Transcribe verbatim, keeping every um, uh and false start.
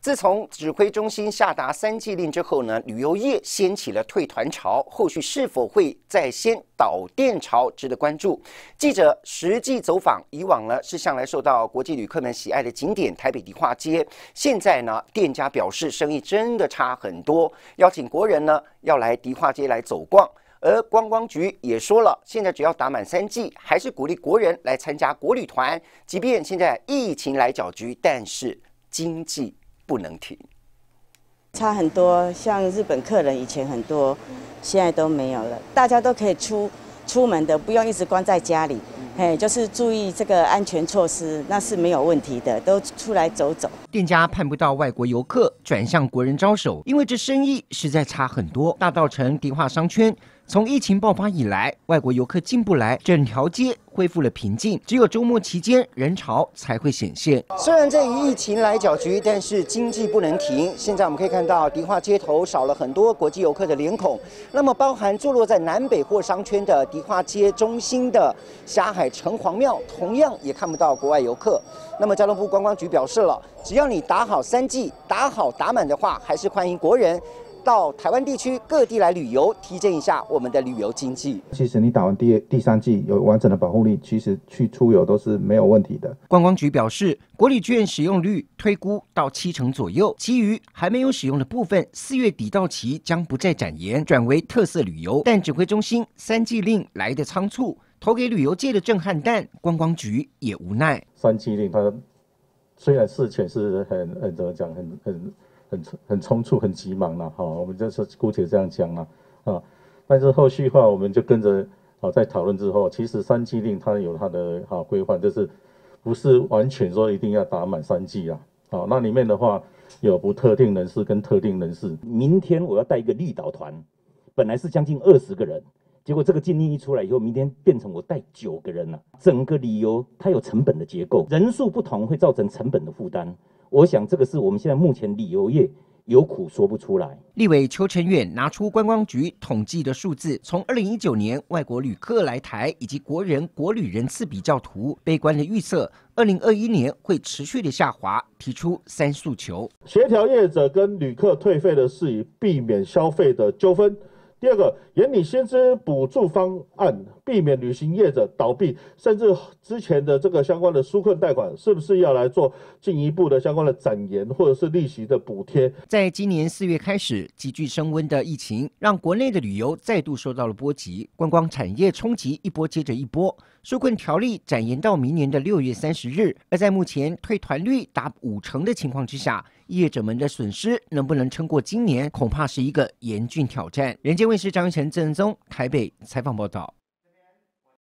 自从指挥中心下达三季令之后呢，旅游业掀起了退团潮，后续是否会再掀导电潮，值得关注。记者实际走访以往呢是向来受到国际旅客们喜爱的景点台北迪化街，现在呢店家表示生意真的差很多，邀请国人呢要来迪化街来走逛。而观光局也说了，现在只要打满三剂，还是鼓励国人来参加国旅团，即便现在疫情来搅局，但是经济不能停。 差很多，像日本客人以前很多，现在都没有了。大家都可以出出门的，不用一直关在家里。嘿，就是注意这个安全措施，那是没有问题的，都出来走走。 店家盼不到外国游客，转向国人招手，因为这生意实在差很多。大稻埕迪化商圈从疫情爆发以来，外国游客进不来，整条街恢复了平静，只有周末期间人潮才会显现。虽然这一疫情来搅局，但是经济不能停。现在我们可以看到迪化街头少了很多国际游客的脸孔，那么包含坐落在南北货商圈的迪化街中心的霞海城隍庙，同样也看不到国外游客。那么交通部观光局表示了，只要你打好三剂，打好打满的话，还是欢迎国人到台湾地区各地来旅游，提振一下我们的旅游经济。 其实你打完第第三剂有完整的保护力，其实去出游都是没有问题的。 观光局表示，国旅券使用率推估到七成左右，其余还没有使用的部分，四月底到期将不再展延，转为特色旅游。但指挥中心三剂令来得仓促，投给旅游界的震撼弹，观光局也无奈。 三剂令它虽然事前是很很怎么讲，很很。很很匆促、很急忙了哈，我们就是姑且这样讲了啊。但是后续话，我们就跟着啊，在讨论之后，其实三剂令它有它的哈规范，就是不是完全说一定要打满三剂啊。好，那里面的话有不特定人士跟特定人士。 明天我要带一个绿岛团，本来是将近二十个人，结果这个禁令一出来以后，明天变成我带九个人了。整个旅游它有成本的结构，人数不同会造成成本的负担。我想这个是我们现在目前旅游业有苦说不出来。 立委邱成远拿出观光局统计的数字，从二零一九年外国旅客来台以及国人国旅人次比较图，悲观的预测二零二一年会持续的下滑，提出三诉求： 协调业者跟旅客退费的事宜，避免消费的纠纷。第二个，研拟薪资补助方案，避免旅行业者倒闭，甚至之前的这个相关的纾困贷款，是不是要来做进一步的相关的展延，或者是利息的补贴？ 在今年四月开始急剧升温的疫情，让国内的旅游再度受到了波及，观光产业冲击一波接着一波。纾困条例展延到明年的六月三十日，而在目前退团率达五成的情况之下，业者们的损失能不能撑过今年，恐怕是一个严峻挑战。人间卫视张玉成、郑仁宗台北采访报道。